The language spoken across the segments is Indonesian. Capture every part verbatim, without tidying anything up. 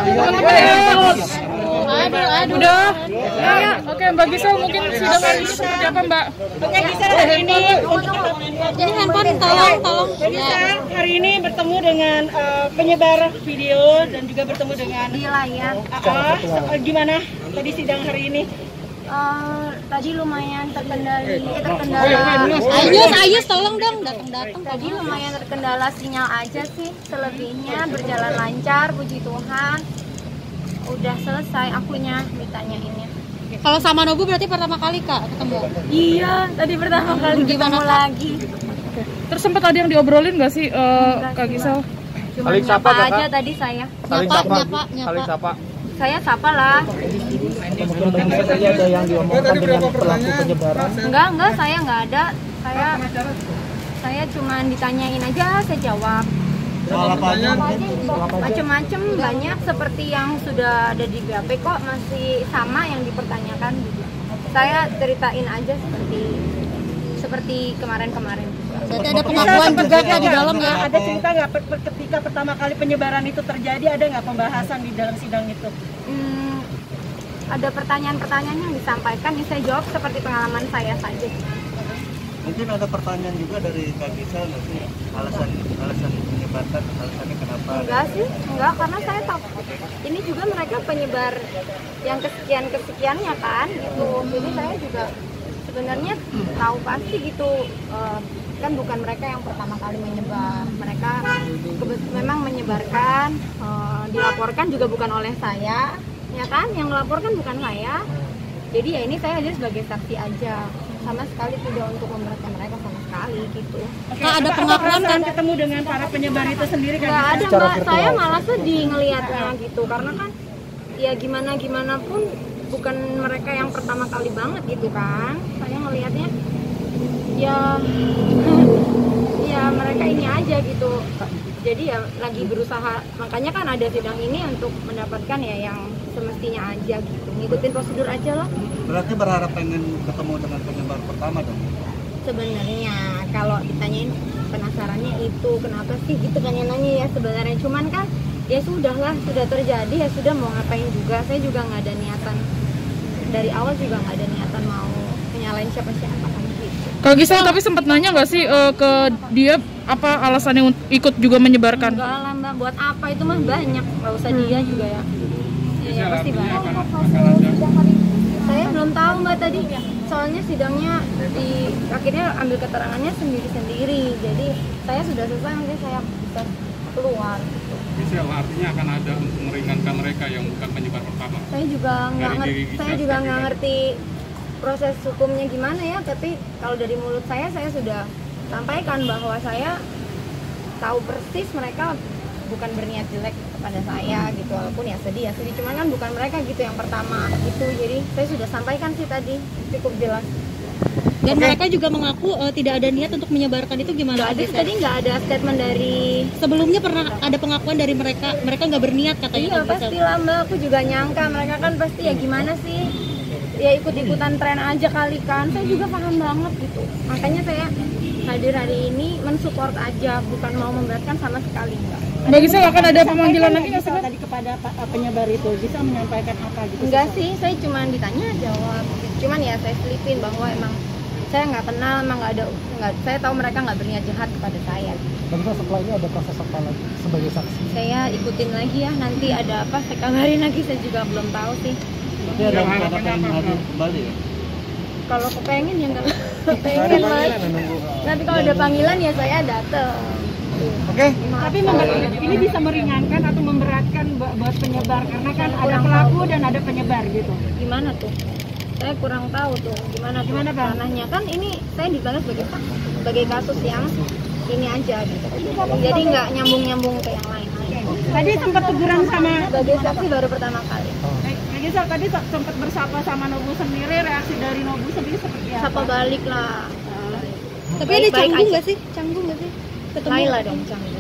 Aduh, aduh. Udah. Ya, oke, Mbak Gisel mungkin sidang hari ini seperti apa, Mbak? Oke, Gisel hari ini Jadi handphone tolong, tolong. Gisel hari ini bertemu dengan uh, penyebar video dan juga bertemu dengan di layar. Uh, uh, gimana tadi sidang hari ini? Uh, tadi lumayan terkendali, eh, terkendala. Ayus, Ayus, tolong dong datang-datang. Tadi lumayan terkendala sinyal aja sih. Selebihnya berjalan lancar, puji Tuhan. Udah selesai akunya ditanyainnya. Kalau sama Nobu berarti pertama kali Kak ketemu? Iya, tadi pertama kali ketemu lagi. Terus sempat ada yang diobrolin nggak sih uh, Kak Gisel? Cuma nyapa aja tadi saya. Nyapa, nyapa, nyapa. Saya sapa lah. Kemungkinan saja ada yang diomongkan dengan pelaku penyebaran. Enggak, enggak, saya enggak ada. Saya saya cuma ditanyain aja, saya jawab. Soal apa aja? Macem-macem banyak seperti yang sudah ada di B A P kok masih sama yang dipertanyakan gitu. Saya ceritain aja seperti seperti kemarin-kemarin. Berarti ada pengakuan juga Kak di dalam ya? Ada cerita nggak ketika pertama kali penyebaran itu terjadi, ada nggak pembahasan di dalam sidang itu? Hmm, ada pertanyaan-pertanyaan yang disampaikan, yang saya jawab seperti pengalaman saya saja. Mungkin ada pertanyaan juga dari Kak Gisel nggak sih, alasan alasan menyebarkan, alasannya kenapa? Enggak sih, enggak, karena saya tahu ini juga mereka penyebar yang kesekian kesekiannya kan gitu. Jadi saya juga sebenarnya tahu pasti gitu, uh, kan bukan mereka yang pertama kali menyebar, mereka memang menyebarkan, uh, dilaporkan juga bukan oleh saya, ya kan, yang melaporkan bukan saya. Jadi ya ini saya hanya sebagai saksi aja, sama sekali tidak untuk memberatkan mereka sama sekali gitu. Oke, Kak, ada pengakuan kan ketemu dengan para penyebar itu sendiri kan? Nggak ada Mbak, saya malah sedih ngelihatnya gitu, karena kan ya gimana gimana pun bukan mereka yang pertama kali banget gitu kan, saya ngelihatnya ya ya mereka ini aja gitu. Jadi ya lagi berusaha, makanya kan ada sidang ini untuk mendapatkan ya yang semestinya aja gitu, ngikutin prosedur aja lah. Berarti berharap pengen ketemu dengan penyebar pertama dong? Sebenarnya kalau ditanyain penasarannya itu kenapa sih gitu kan yang nanya ya sebenarnya, cuman kan ya sudahlah, sudah terjadi ya sudah, mau ngapain juga. Saya juga nggak ada niatan dari awal, juga nggak ada niatan mau menyalahin siapa-siapa kan gitu. Kak Gisel tapi sempat nanya nggak sih uh, ke dia apa alasannya ikut juga menyebarkan? Enggak lah Mbak, buat apa, itu mah banyak, nggak usah hmm. dia juga ya. Ya, ya pasti banyak. Saya belum tahu Mbak tadi, soalnya sidangnya di akhirnya ambil keterangannya sendiri-sendiri. Jadi saya sudah selesai, mungkin saya bisa keluar. Bisa artinya akan ada untuk meringankan mereka yang bukan penyebar pertama. Saya juga nggak ngerti, saya juga nggak ngerti proses hukumnya gimana ya. Tapi kalau dari mulut saya, saya sudah sampaikan bahwa saya tahu persis mereka bukan berniat jelek kepada saya gitu, walaupun ya sedih ya sedih, cuman kan bukan mereka gitu yang pertama gitu. Jadi saya sudah sampaikan sih tadi, cukup jelas. Dan okay. mereka juga mengaku uh, tidak ada niat untuk menyebarkan itu, gimana? Gak ada, tadi nggak ada statement dari sebelumnya. Pernah ada pengakuan dari mereka, mereka nggak berniat katanya. Iya pastilah Mbak, aku juga nyangka mereka kan pasti ya gimana sih, ya ikut-ikutan tren aja kali kan. Saya juga paham banget gitu, makanya saya hadir hari ini mensupport aja, bukan mau memberatkan sama sekali Mbak. Mbak Gisel akan ada pemanggilan lagi nggak sih tadi kepada penyebar itu? Bisa menyampaikan apa gitu? Enggak sih, saya cuma ditanya jawab. Cuman ya saya selipin bahwa emang saya nggak kenal, emang nggak ada, nggak, saya tahu mereka nggak berniat jahat kepada saya. Bang Gisel, setelah ini ada proses apa lagi sebagai saksi? Saya ikutin lagi ya, nanti ada apa saya kabarin lagi, saya juga belum tahu sih. Tapi ada ada pengen hadir kembali ya? Kalau kepengen ya nggak kepengen mas. Nanti kalau ada panggilan ya saya datang. Oke. Okay. Tapi ini bisa meringankan atau memberatkan buat penyebar, karena kan ada pelaku dan ada penyebar gitu. Gimana tuh? Saya kurang tahu tuh gimana gimana ranahnya, kan ini saya ditanya sebagai sebagai kasus yang ini aja gitu. Jadi nggak nyambung-nyambung ke yang lain. Tadi sempat teguran sama sebagai saksi baru pertama kali. Kak Gisel tadi sempat bersapa sama Nobu sendiri, reaksi dari Nobu sendiri seperti apa? Sapa balik lah. Uh, Tapi ada canggung nggak sih? Canggung nggak sih? Laila dong canggung.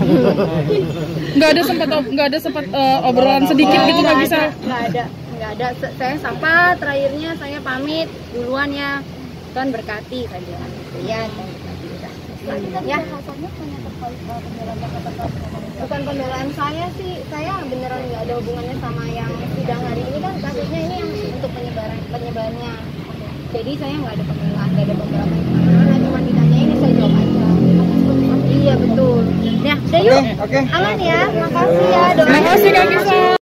Nggak ada sempat nggak ada sempat uh, obrolan sedikit gitu Kak Gisel? Nggak ada, nggak ada. Saya sapa, terakhirnya saya pamit duluan ya, Tuhan berkati saja. Ya, ya. bukan pembelaan saya sih, saya beneran nggak ada hubungannya sama yang sidang hari ini kan, kasusnya ini yang untuk penyebaran penyebarannya. Jadi saya nggak ada pembelaan, nggak ada pembelaan kemana-mana, cuma ditanya ini saya jawab aja. Iya betul. Ya, udah yuk. Oke, oke. Aman ya, makasih ya. Doain. Makasih Kak Gisel.